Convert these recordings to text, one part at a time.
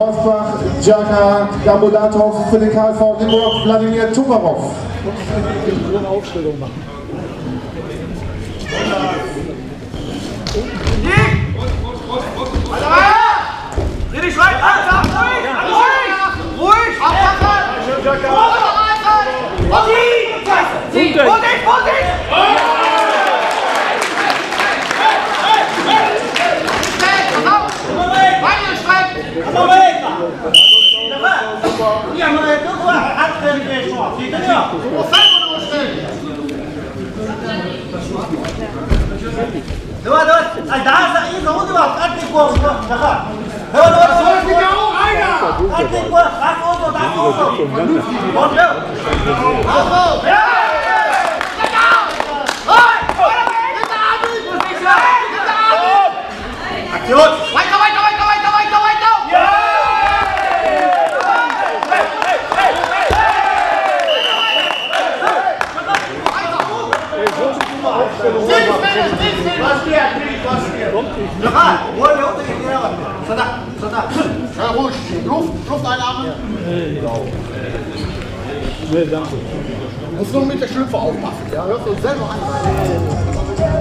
Wolfbach, Djaka Gambodatov für den KfV Limburg, Wladimir Tuparov. So eine Aufstellung machen. Dreh dich rein! Ruhig! Ja, ruhig. Luft einatmen. Nee, danke. Du musst nur mit der Schlüpfer aufpassen. Ja, hörst du selber an.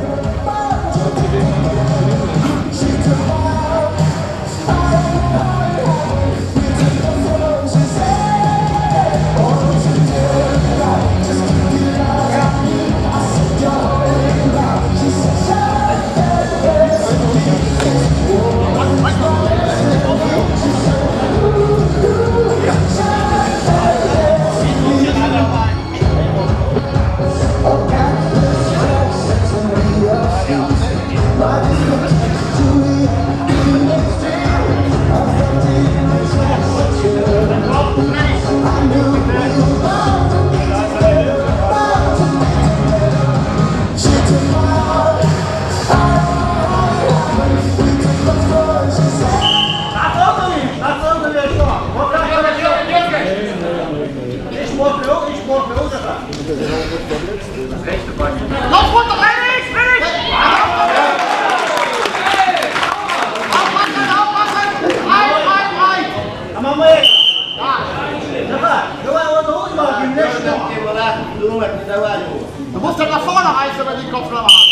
Du musst dann nach vorne reißen, wenn die Kopfnahme haben.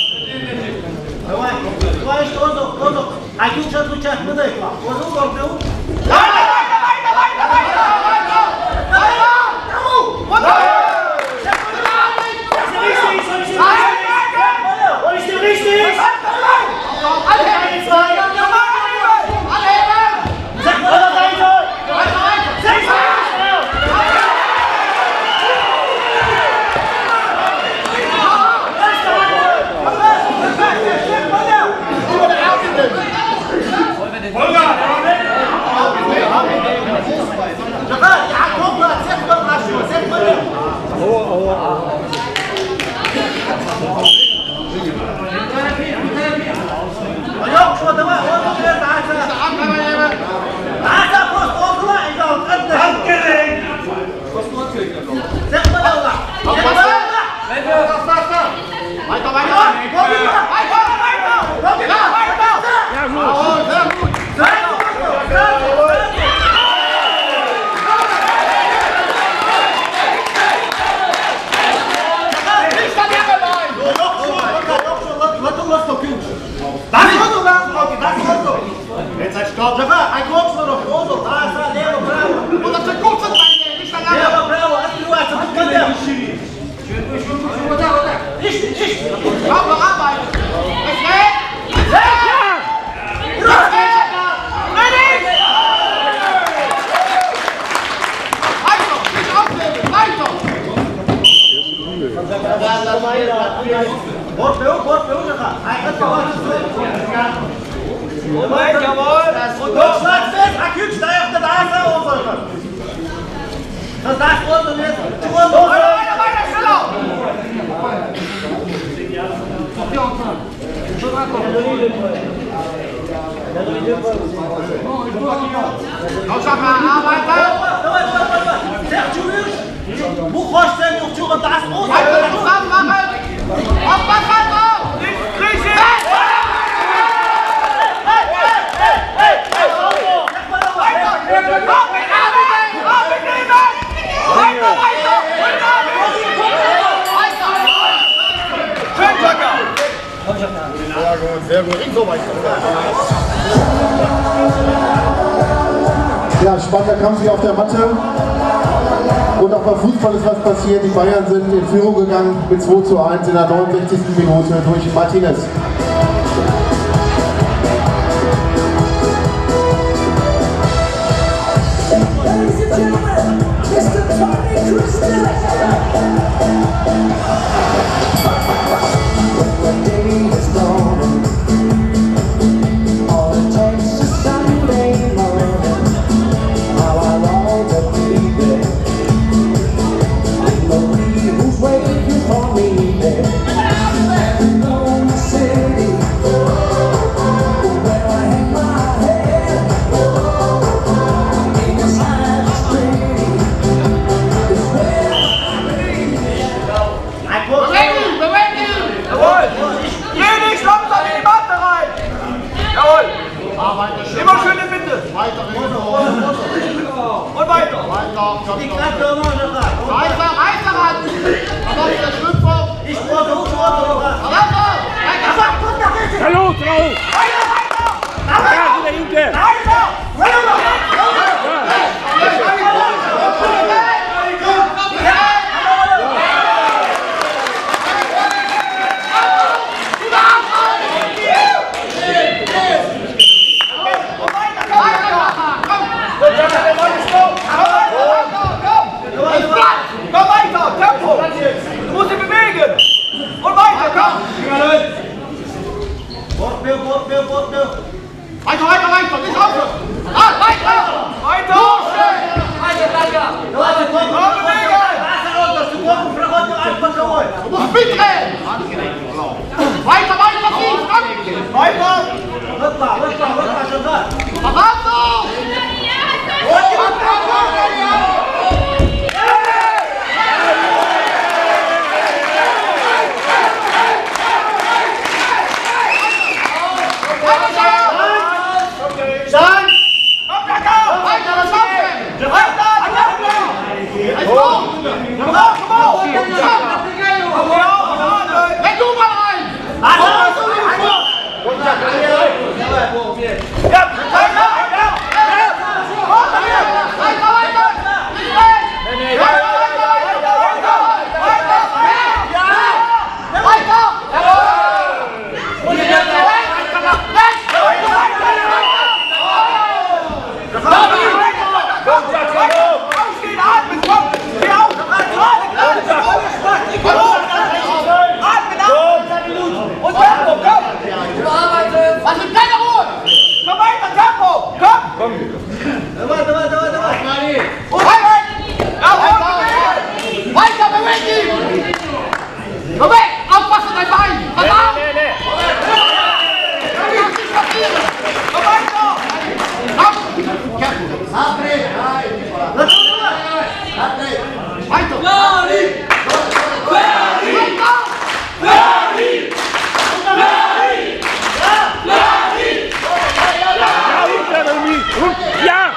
Sehr gut, sehr gut. So weiter. Ja, spannender Kampf hier auf der Matte. Und auch beim Fußball ist was passiert. Die Bayern sind in Führung gegangen mit 2:1 in der 69. Minute durch Martinez. Ladies and gentlemen, Mr. Tony Crystal. The day is gone. All it takes is Sunday morning. How I long to be there. And Marie, who's waiting for me there. And on the city, where I hang my head. In this high street is where Jawohl! Geh nicht langsam in die Matte rein! Jawohl! Immer schön in Mitte! Weiter, Und weiter! Weiter ran! Aber auf der Schlüpfer! Hallo, drauf! Ja, wieder hinten! Komm weiter! Tempo! Du musst dich bewegen! Und weiter! Komm! Weiter! Nicht aufhören! Weiter! Weiter! Du musst mitdrehen! Weiter, tief! Weiter! Verwandlung! Ja!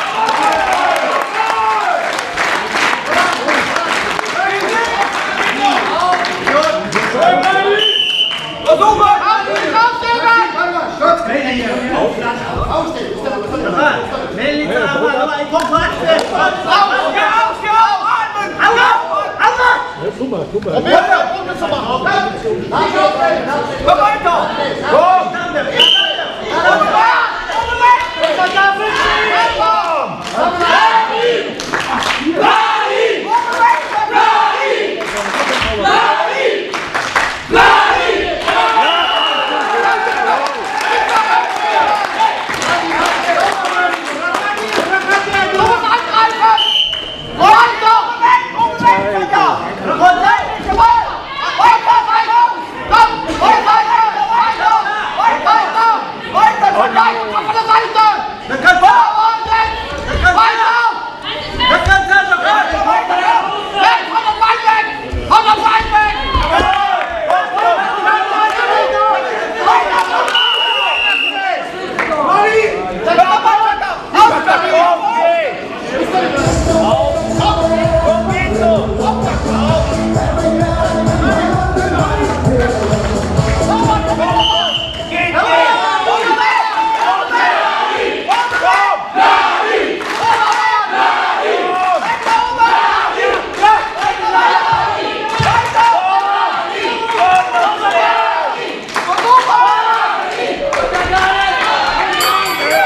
Guck mal. Komm weiter!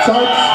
Zeit.